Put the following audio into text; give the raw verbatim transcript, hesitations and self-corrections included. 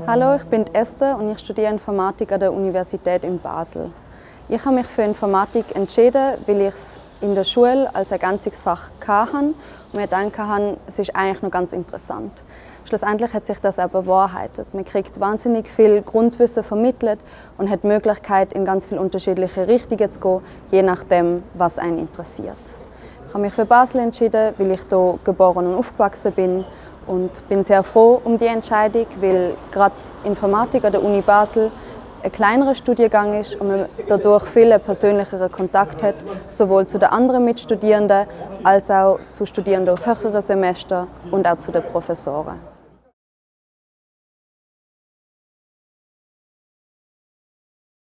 Hallo, ich bin Esther und ich studiere Informatik an der Universität in Basel. Ich habe mich für Informatik entschieden, weil ich es in der Schule als Ergänzungsfach hatte und mir gedacht habe, es ist eigentlich noch ganz interessant. Schlussendlich hat sich das auch bewahrheitet. Man kriegt wahnsinnig viel Grundwissen vermittelt und hat die Möglichkeit, in ganz viele unterschiedliche Richtungen zu gehen, je nachdem, was einen interessiert. Ich habe mich für Basel entschieden, weil ich hier geboren und aufgewachsen bin. Und bin sehr froh um die Entscheidung, weil gerade Informatik an der Uni Basel ein kleinerer Studiengang ist und man dadurch viel persönlicheren Kontakt hat, sowohl zu den anderen Mitstudierenden als auch zu Studierenden aus höheren Semestern und auch zu den Professoren.